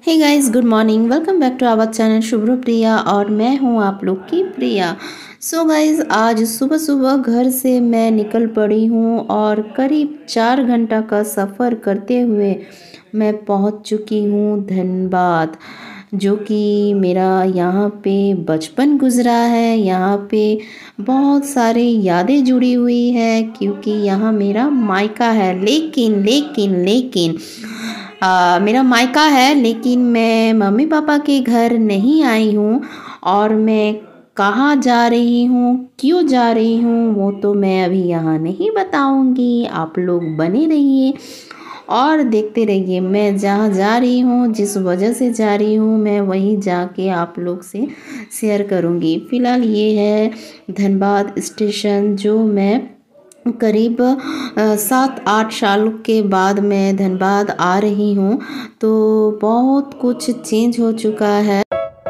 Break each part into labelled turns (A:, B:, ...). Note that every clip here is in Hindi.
A: Hey guys, good morning. Welcome back to our channel Shubhra Priya और मैं हूं आप लोग की प्रिया। सो गाइस, आज सुबह सुबह घर से मैं निकल पड़ी हूं और करीब 4 घंटा का सफ़र करते हुए मैं पहुंच चुकी हूं धनबाद, जो कि मेरा यहाँ पे बचपन गुजरा है। यहाँ पे बहुत सारी यादें जुड़ी हुई है क्योंकि यहाँ मेरा मायका है। लेकिन मेरा मायका है, लेकिन मैं मम्मी पापा के घर नहीं आई हूँ। और मैं कहाँ जा रही हूँ, क्यों जा रही हूँ, वो तो मैं अभी यहाँ नहीं बताऊँगी। आप लोग बने रहिए और देखते रहिए। मैं जहाँ जा रही हूँ, जिस वजह से जा रही हूँ, मैं वहीं जाके आप लोग से शेयर करूँगी। फ़िलहाल ये है धनबाद स्टेशन, जो मैं करीब 7-8 साल के बाद मैं धनबाद आ रही हूँ। तो बहुत कुछ चेंज हो चुका है।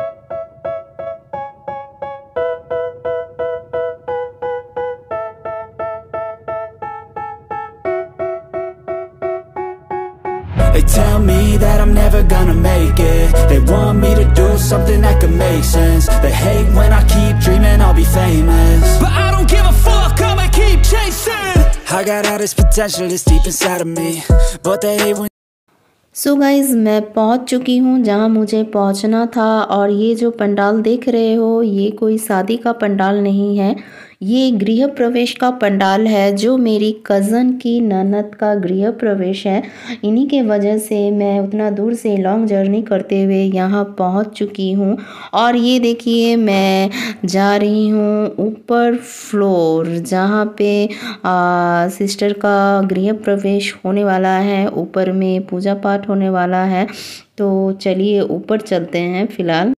B: They tell me that I'm never gonna make it. They want me to do something that could make sense. They hate when I keep dreaming I'll be famous, but I don't give a fuck, I'ma keep chasing. I got all this potential that's deep inside of me, but they hate when
A: so guys, मैं पहुंच चुकी हूं जहां मुझे पहुंचना था। और ये जो पंडाल देख रहे हो, ये कोई शादी का पंडाल नहीं है, ये गृह प्रवेश का पंडाल है, जो मेरी कज़न की ननद का गृह प्रवेश है। इन्हीं के वजह से मैं उतना दूर से लॉन्ग जर्नी करते हुए यहाँ पहुँच चुकी हूँ। और ये देखिए, मैं जा रही हूँ ऊपर फ्लोर, जहाँ पे सिस्टर का गृह प्रवेश होने वाला है। ऊपर में पूजा पाठ होने वाला है, तो चलिए ऊपर चलते हैं। फ़िलहाल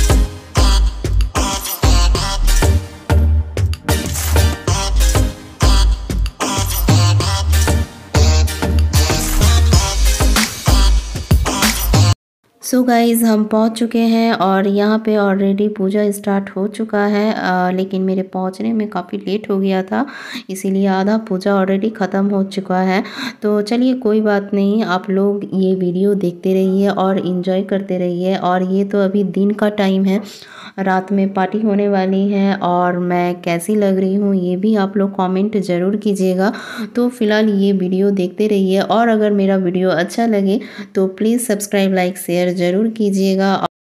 A: सो गाइज़, हम पहुंच चुके हैं और यहाँ पे ऑलरेडी पूजा स्टार्ट हो चुका है। लेकिन मेरे पहुंचने में काफ़ी लेट हो गया था, इसीलिए आधा पूजा ऑलरेडी ख़त्म हो चुका है। तो चलिए, कोई बात नहीं, आप लोग ये वीडियो देखते रहिए और इन्जॉय करते रहिए। और ये तो अभी दिन का टाइम है, रात में पार्टी होने वाली है। और मैं कैसी लग रही हूँ ये भी आप लोग कमेंट ज़रूर कीजिएगा। तो फ़िलहाल ये वीडियो देखते रहिए और अगर मेरा वीडियो अच्छा लगे तो प्लीज़ सब्सक्राइब, लाइक, शेयर ज़रूर कीजिएगा।